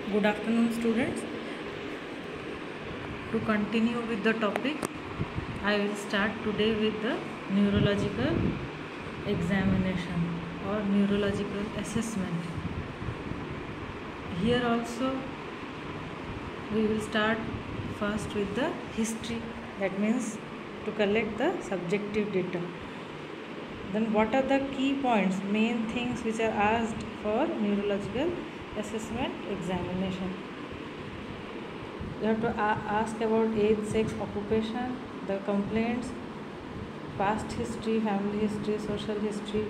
Good afternoon, students. To continue with the topic, I will start today with the neurological examination or neurological assessment. Here also, we will start first with the history, that means to collect the subjective data. Then, what are the key points, main things which are asked for neurological assessment examination? You have to ask about age, sex, occupation, the complaints, past history, family history, social history.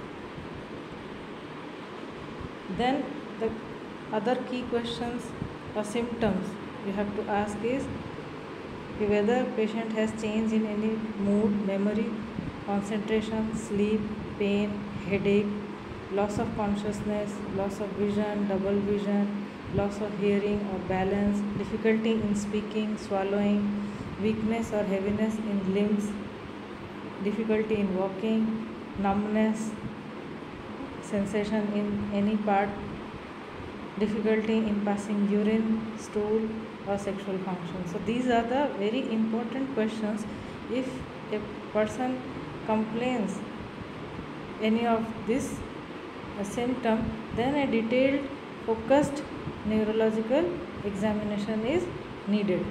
Then the other key questions or symptoms you have to ask is whether patient has change in any mood, memory, concentration, sleep, pain, headache, loss of consciousness, loss of vision, double vision, loss of hearing or balance, difficulty in speaking, swallowing, weakness or heaviness in limbs, difficulty in walking, numbness, sensation in any part, difficulty in passing urine, stool or sexual function. So these are the very important questions. If a person complains any of this symptom, then a detailed focused neurological examination is needed.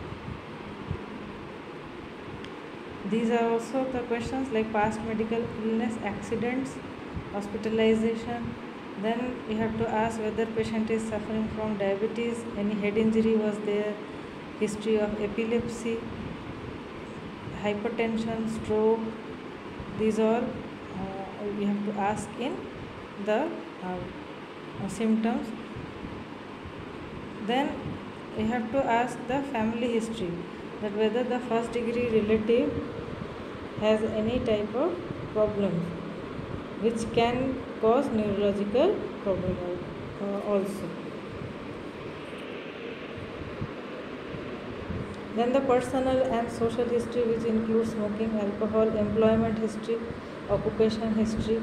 These are also the questions like past medical illness, accidents, hospitalization. Then you have to ask whether patient is suffering from diabetes, any head injury was there, history of epilepsy, hypertension, stroke. These all you have to ask in the symptoms. Then you have to ask the family history, that whether the first degree relative has any type of problem which can cause neurological problem also. Then the personal and social history, which includes smoking, alcohol, employment history, occupation history.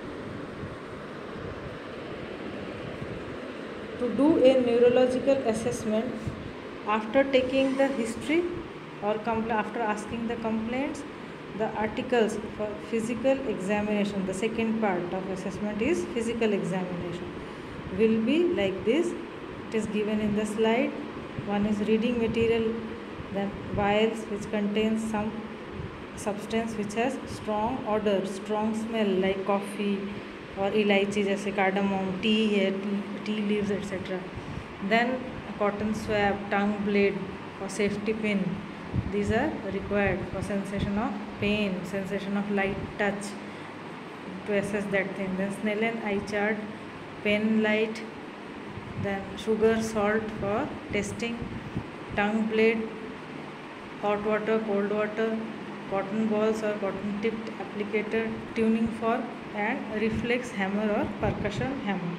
To do a neurological assessment, after taking the history or after asking the complaints, the articles for physical examination, the second part of assessment is physical examination, will be like this. It is given in the slide. One is reading material, then vials which contains some substance which has strong odor, strong smell like coffee or elaichi jaise cardamom, tea leaves, etc. Then a cotton swab, tongue blade or safety pin. These are required for sensation of pain, sensation of light touch, to assess that thing. Then Snellen eye chart, pen light, then sugar, salt for testing, tongue blade, hot water, cold water, cotton balls or cotton tipped applicator, tuning fork and reflex hammer or percussion hammer.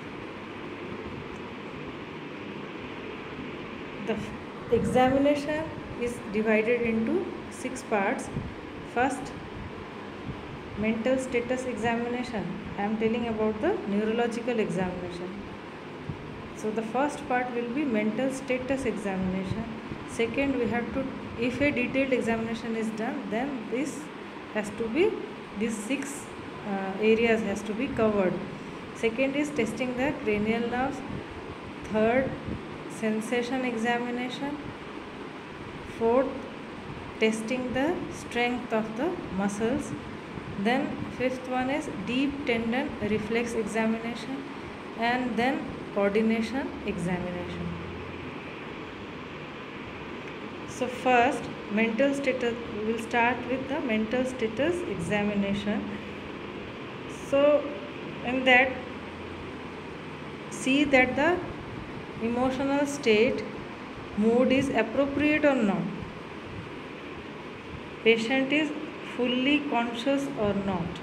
The examination is divided into 6 parts. First, mental status examination. I am telling about the neurological examination. So the first part will be mental status examination. Second, we have to, if a detailed examination is done, then this has to be, these 6 areas has to be covered. Second is testing the cranial nerves. Third, sensation examination. Fourth, testing the strength of the muscles. Then fifth one is deep tendon reflex examination, and then coordination examination. So first, mental status, we will start with the mental status examination. So in that, see that the emotional state, mood is appropriate or not, patient is fully conscious or not.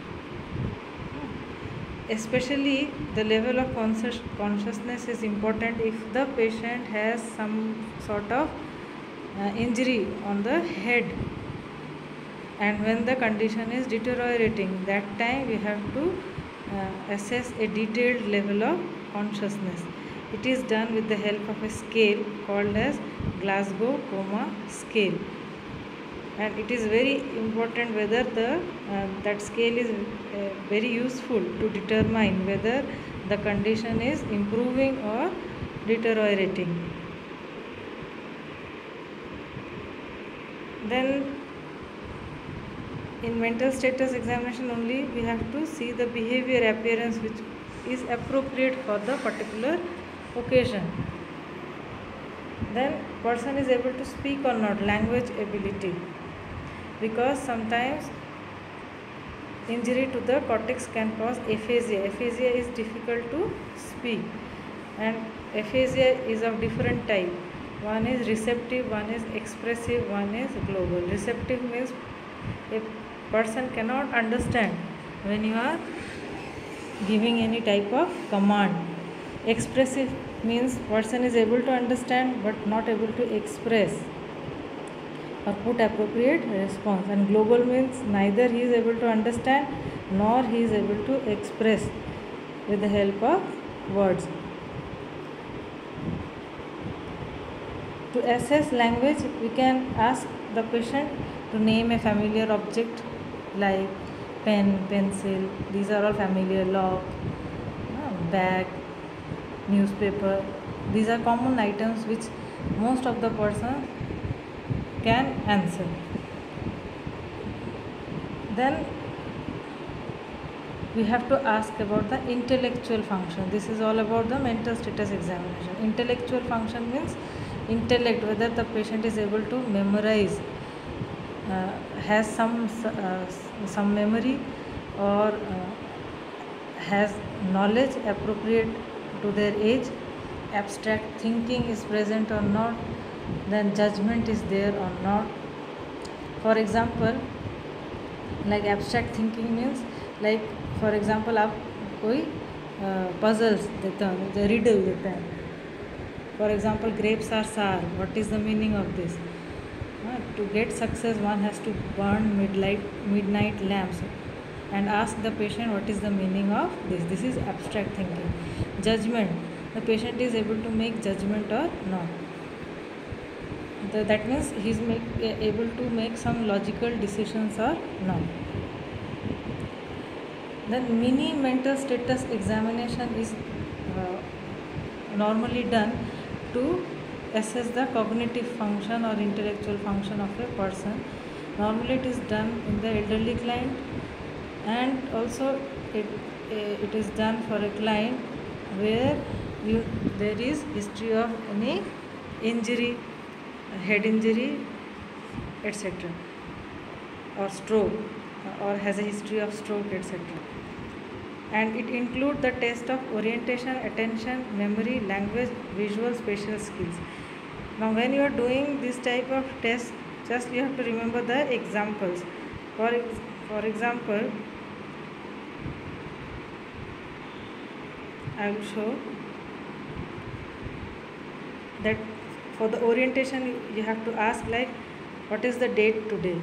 Especially the level of consciousness is important if the patient has some sort of injury on the head, and when the condition is deteriorating, that time we have to assess a detailed level of consciousness. It is done with the help of a scale called as Glasgow Coma scale, and it is very important whether that scale is very useful to determine whether the condition is improving or deteriorating. Then in mental status examination only we have to see the behavior appearance which is appropriate for the particular occasion. Then person is able to speak or not, language ability, because sometimes injury to the cortex can cause aphasia. Aphasia is difficult to speak, and aphasia is of different type. One is receptive, one is expressive, one is global. Receptive means a person cannot understand when you are giving any type of command. Expressive means person is able to understand but not able to express or put appropriate response, and global means neither he is able to understand nor he is able to express with the help of words. To assess language, we can ask the patient to name a familiar object like pen, pencil, these are all familiar, lock, bag, newspaper. These are common items which most of the person can answer. Then we have to ask about the intellectual function. This is all about the mental status examination. Intellectual function means intellect, whether the patient is able to memorize, has some memory, or has knowledge appropriate to their age, abstract thinking is present or not, then judgment is there or not. For example, like abstract thinking means, like for example आप कोई puzzles देते हैं, the riddle देते हैं. For example, grapes are sour. What is the meaning of this? To get success, one has to burn midnight lamps and ask the patient what is the meaning of this. This is abstract thinking. Judgment. The patient is able to make judgment or not. That means he is able to make some logical decisions or not. Then mini mental status examination is normally done to assess the cognitive function or intellectual function of a person. Normally it is done in the elderly client, and also it is done for a client where there is history of any injury, head injury, etc., or stroke, or has a history of stroke, etc. And it includes the test of orientation, attention, memory, language, visual, spatial skills. Now when you are doing this type of test, just you have to remember the examples. For example, I will show that for the orientation you have to ask like, what is the date today?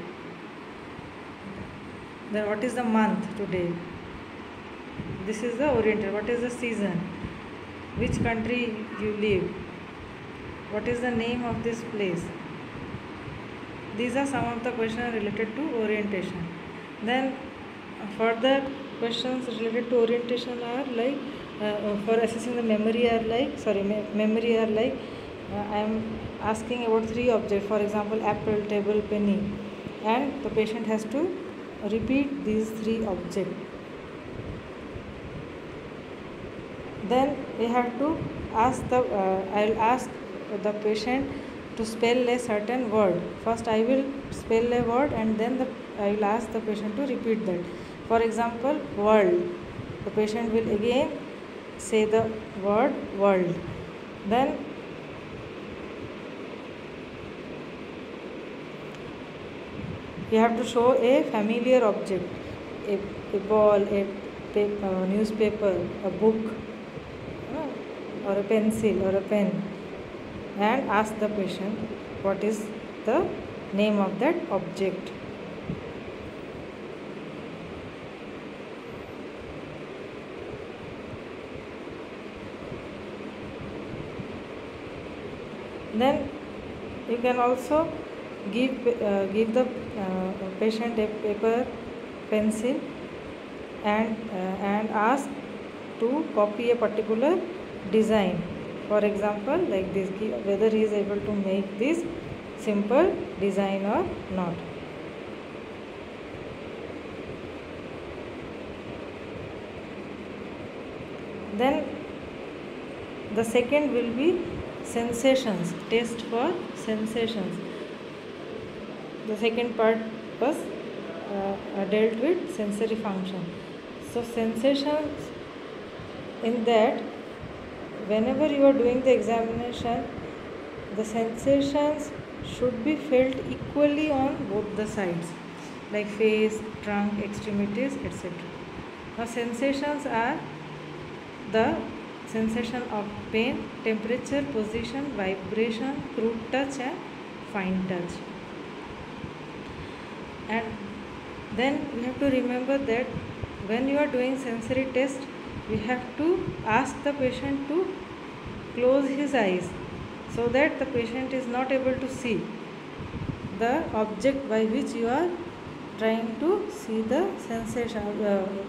Then what is the month today? This is the orientation. What is the season? Which country you live? What is the name of this place? These are some of the questions related to orientation. Then further questions related to orientation are like, for assessing the memory are like, I am asking about 3 objects. For example, apple, table, penny, and the patient has to repeat these 3 objects. Then we have to ask I will ask the patient to spell a certain word. First I will spell a word, and then I will ask the patient to repeat that. For example, world. The patient will again say the word world. Then you have to show a familiar object, a ball, a paper, newspaper, a book, or a pencil or a pen, and ask the patient what is the name of that object. Then you can also give the patient a paper, pencil, and ask to copy a particular design. For example, like this, whether he is able to make this simple design or not. Then the second will be sensations, test for sensations. The second part was dealt with sensory function. So sensations, in that, whenever you are doing the examination, the sensations should be felt equally on both the sides, like face, trunk, extremities, etc. Now sensations are the sensation of pain, temperature, position, vibration, crude touch and fine touch. And then we have to remember that when you are doing sensory test, we have to ask the patient to close his eyes, so that the patient is not able to see the object by which you are trying to see the sensation.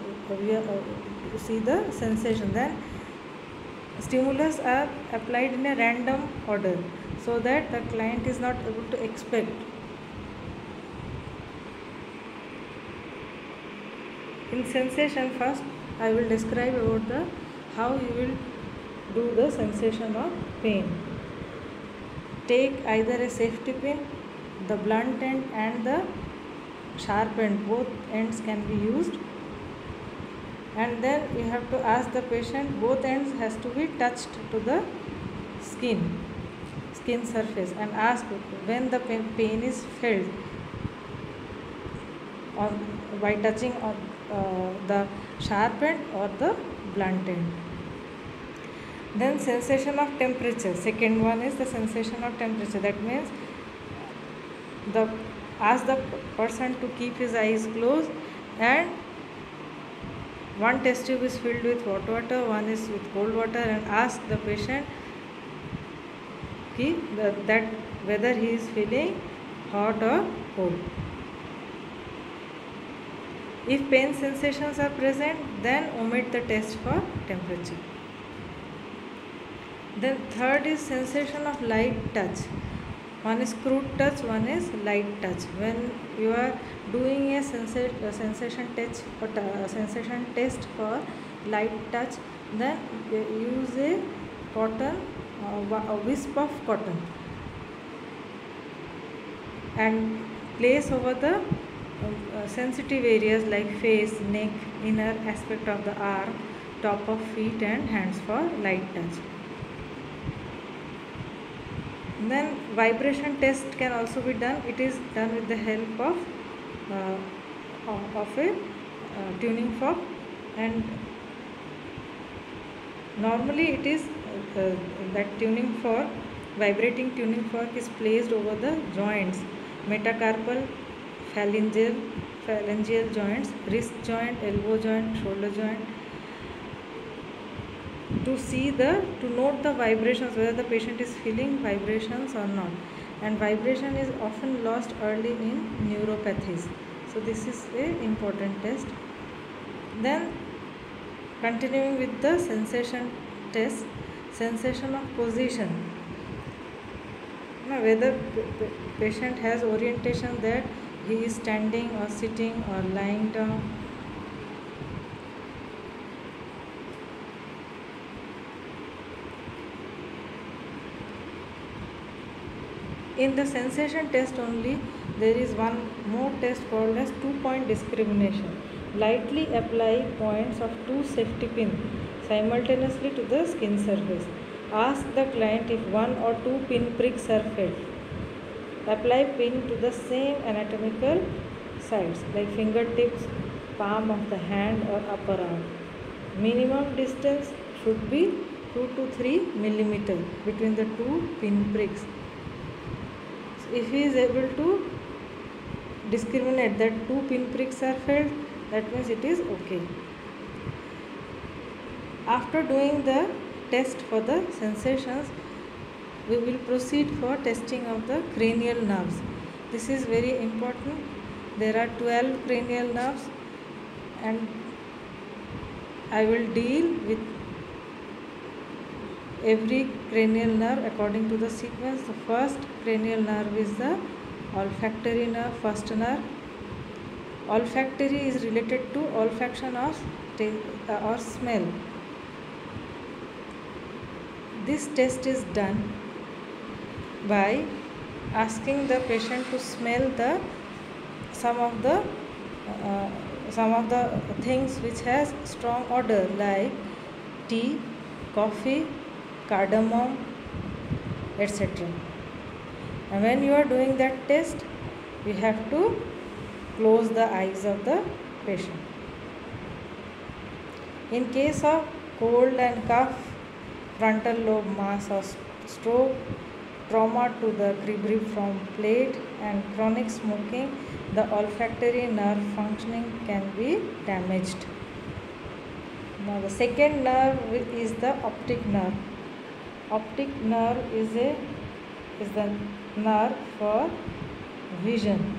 Then stimulus are applied in a random order, so that the client is not able to expect. In sensation, first I will describe about how you will do the sensation of pain. Take either a safety pin, the blunt end and the sharp end, both ends can be used, and then you have to ask the patient, both ends has to be touched to the skin surface, and ask when the pain is felt by touching on the sharp end or the blunt end. Then sensation of temperature. Second one is the sensation of temperature. That means ask the person to keep his eyes closed, and one test tube is filled with hot water, one is with cold water, and ask the patient that whether he is feeling hot or cold. If pain sensations are present, then omit the test for temperature. Then third is sensation of light touch. One is crude touch, one is light touch. When you are doing a sensation test for light touch, then use a wisp of cotton and place over the sensitive areas like face, neck, inner aspect of the arm, top of feet and hands for light touch. Then vibration test can also be done. It is done with the help of a tuning fork, and normally it is that vibrating tuning fork is placed over the joints, metacarpal, phalangeal joints, wrist joint, elbow joint, shoulder joint, to note the vibrations, whether the patient is feeling vibrations or not. And vibration is often lost early in neuropathies, so this is an important test. Then continuing with the sensation test, sensation of position. Now, whether patient has orientation, that he is standing or sitting or lying down. In the sensation test only, there is one more test called as 2-point discrimination. Lightly apply points of 2 safety pins simultaneously to the skin surface. Ask the client if 1 or 2 pin pricks are felt. Apply pin to the same anatomical sides like fingertips, palm of the hand or upper arm. Minimum distance should be 2 to 3 millimeter between the 2 pin pricks. If he is able to discriminate that 2 pin pricks are felt, that means it is okay. After doing the test for the sensations, we will proceed for testing of the cranial nerves. This is very important. There are 12 cranial nerves, and I will deal with every cranial nerve according to the sequence. The first cranial nerve is the olfactory nerve, first nerve. Olfactory is related to olfaction of or smell. This test is done by asking the patient to smell some of the things which has strong odor, like tea, coffee, cardamom, etc. And when you are doing that test, you have to close the eyes of the patient. In case of cold and cough, frontal lobe mass or stroke, trauma to the cribriform plate, and chronic smoking, the olfactory nerve functioning can be damaged. Now the second nerve is the optic nerve. Optic nerve is the nerve for vision.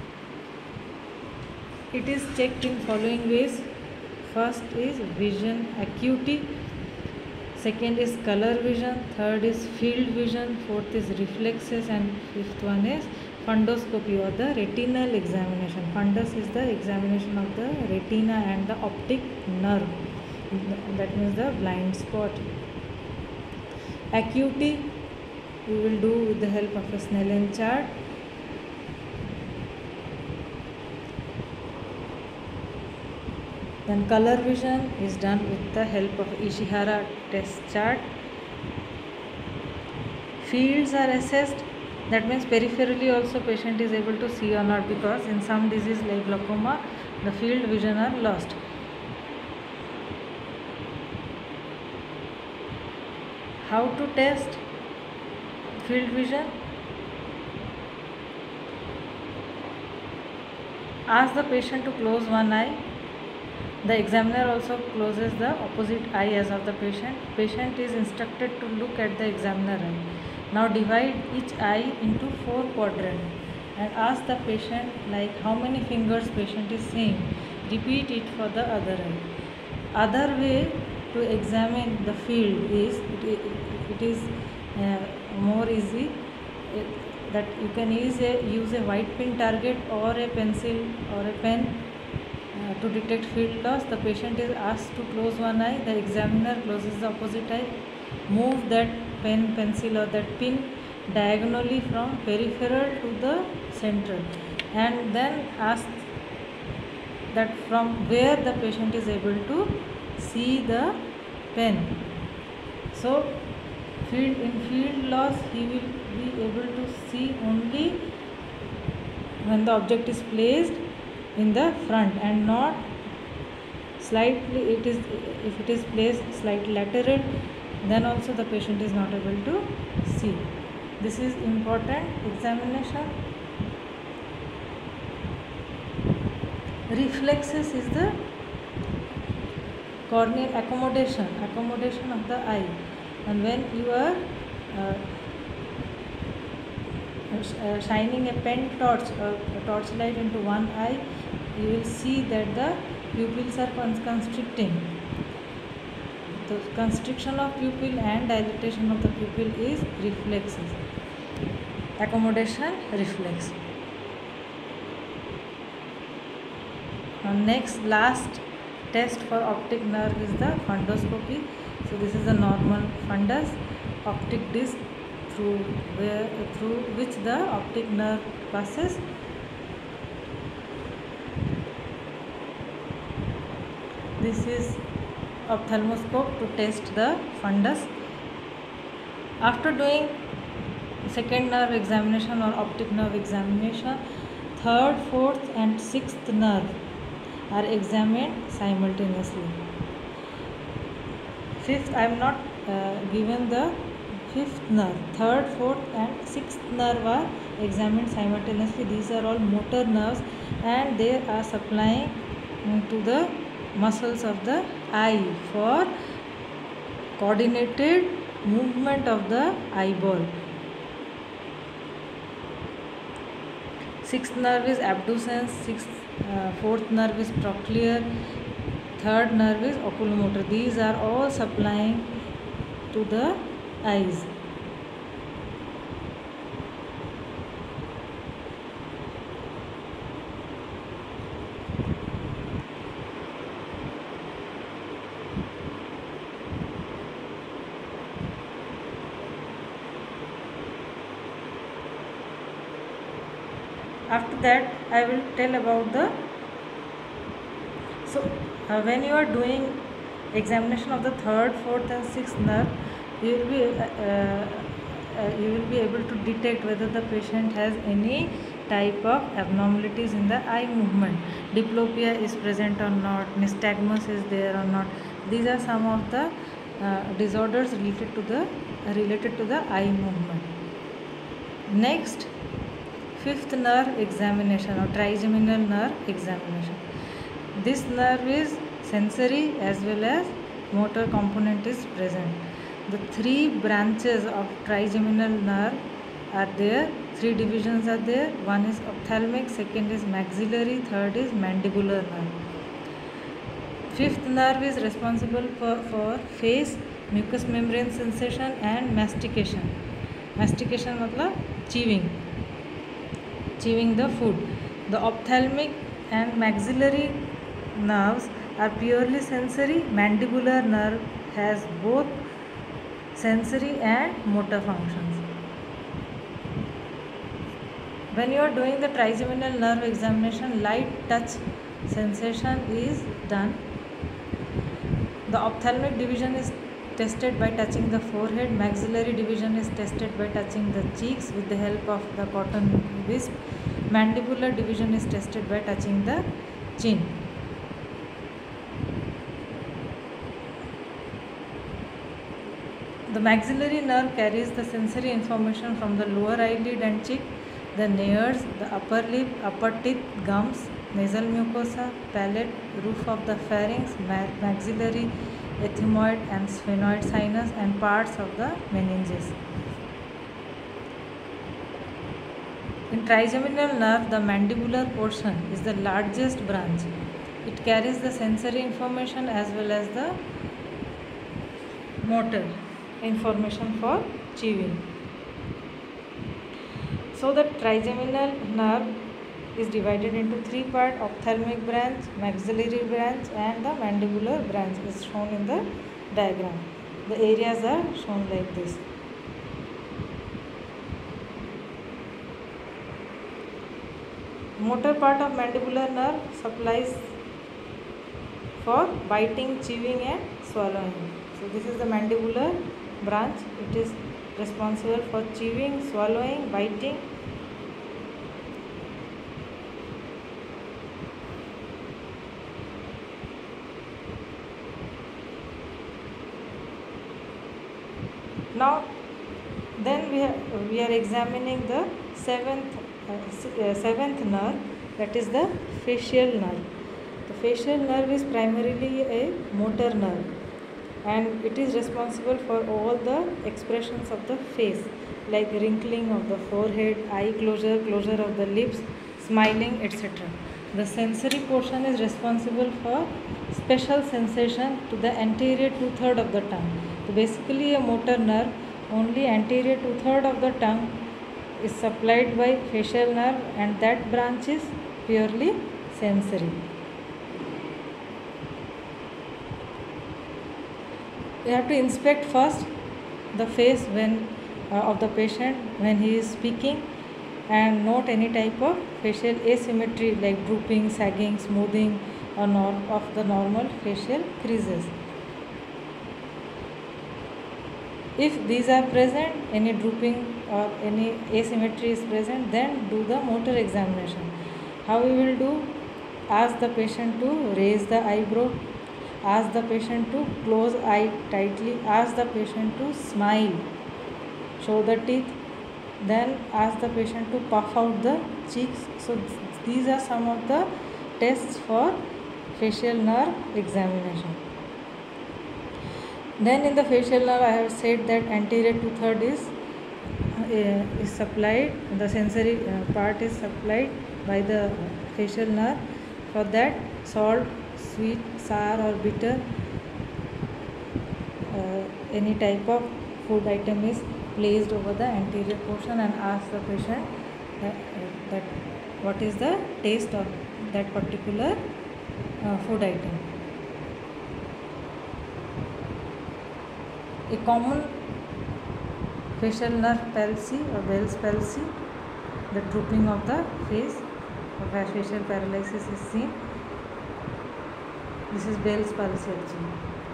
It is checked in following ways. First is vision acuity, second is color vision, third is field vision, fourth is reflexes, and fifth one is fundoscopy or the retinal examination. Fundus is the examination of the retina and the optic nerve, that means the blind spot. Acuity we will do with the help of a Snellen chart. Then color vision is done with the help of Ishihara test chart. Fields are assessed, that means peripherally also patient is able to see or not, because in some disease like glaucoma the field vision are lost. How to test field vision? Ask the patient to close one eye. The examiner also closes the opposite eye as of the patient. Patient is instructed to look at the examiner eye. Now divide each eye into 4 quadrants and ask the patient like how many fingers patient is seeing. Repeat it for the other eye. Other way to examine the field is it is more easy, that you can use a white pin target or a pencil or a pen to detect field loss. The patient is asked to close one eye, the examiner closes the opposite eye, move that pen, pencil or that pin diagonally from peripheral to the central, and then ask that from where the patient is able to see the pen. So in field loss he will be able to see only when the object is placed in the front and not slightly, if it is placed slightly lateral, then also the patient is not able to see. This is important examination. Reflexes is the corneal accommodation of the eye, and when you are shining a pen torch or a torchlight into one eye, you will see that the pupils are constricting. The constriction of pupil and dilatation of the pupil is reflexes. Accommodation, reflex. Next, last test for optic nerve is the fundoscopy. So this is the normal fundus, optic disc through which the optic nerve passes. This is ophthalmoscope to test the fundus. After doing second nerve examination or optic nerve examination, third, fourth and sixth nerve are examined simultaneously. Fifth, I am not given the fifth nerve. Third, fourth and sixth nerve are examined simultaneously. These are all motor nerves and they are supplying to the muscles of the eye for coordinated movement of the eyeball. Sixth nerve is abducens. Fourth nerve is trochlear. Third nerve is oculomotor. These are all supplying to the eyes. After that, I will tell about the when you are doing examination of the third, fourth, and sixth nerve, you will be able to detect whether the patient has any type of abnormalities in the eye movement. Diplopia is present or not, nystagmus is there or not. These are some of the disorders related to the eye movement. Next, fifth nerve examination or trigeminal nerve examination. This nerve is sensory as well as motor component is present. The three branches of trigeminal nerve are there. Three divisions are there. One is ophthalmic, second is maxillary, third is mandibular nerve. Fifth nerve is responsible for face, mucous membrane sensation and mastication. Mastication मतलब chewing the food. The ophthalmic and maxillary nerves are purely sensory. Mandibular nerve has both sensory and motor functions. When you are doing the trigeminal nerve examination, light touch sensation is done. The ophthalmic division is tested by touching the forehead. Maxillary division is tested by touching the cheeks with the help of the cotton wisp. Mandibular division is tested by touching the chin. The maxillary nerve carries the sensory information from the lower eyelid and cheek, the nares, the upper lip, upper teeth, gums, nasal mucosa, palate, roof of the pharynx, maxillary, ethmoid and sphenoid sinus, and parts of the meninges. In trigeminal nerve, the mandibular portion is the largest branch. It carries the sensory information as well as the motor information for chewing. So the trigeminal nerve is divided into three parts: ophthalmic branch, maxillary branch and the mandibular branch is shown in the diagram. The areas are shown like this. Motor part of mandibular nerve supplies for biting, chewing and swallowing. So this is the mandibular branch. It is responsible for chewing, swallowing, biting. Now then we are examining the seventh nerve, that is the facial nerve. The facial nerve is primarily a motor nerve and it is responsible for all the expressions of the face, like wrinkling of the forehead, eye closure, closure of the lips, smiling, etc. The sensory portion is responsible for special sensation to the anterior two-thirds of the tongue. So basically a motor nerve, only anterior two-thirds of the tongue is supplied by facial nerve and that branch is purely sensory. We have to inspect first the face of the patient when he is speaking and note any type of facial asymmetry like drooping, sagging, smoothing of the normal facial creases. If these are present, any drooping or any asymmetry is present, then do the motor examination. How we will do? Ask the patient to raise the eyebrow, ask the patient to close eye tightly, ask the patient to smile, show the teeth, then ask the patient to puff out the cheeks. So these are some of the tests for facial nerve examination. Then in the facial nerve I have said that anterior two-third is supplied, the sensory part is supplied by the facial nerve. For that, salt, sweet, sour or bitter, any type of food item is placed over the anterior portion and ask the patient that what is the taste of that particular food item. A common facial nerve palsy or Bell's palsy, the drooping of the face or facial paralysis is seen. This is Bell's palsy actually.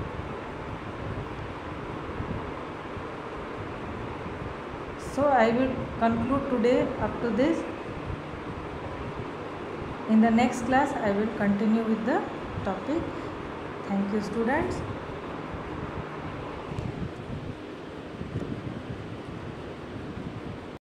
So I will conclude today up to this. In the next class I will continue with the topic. Thank you students.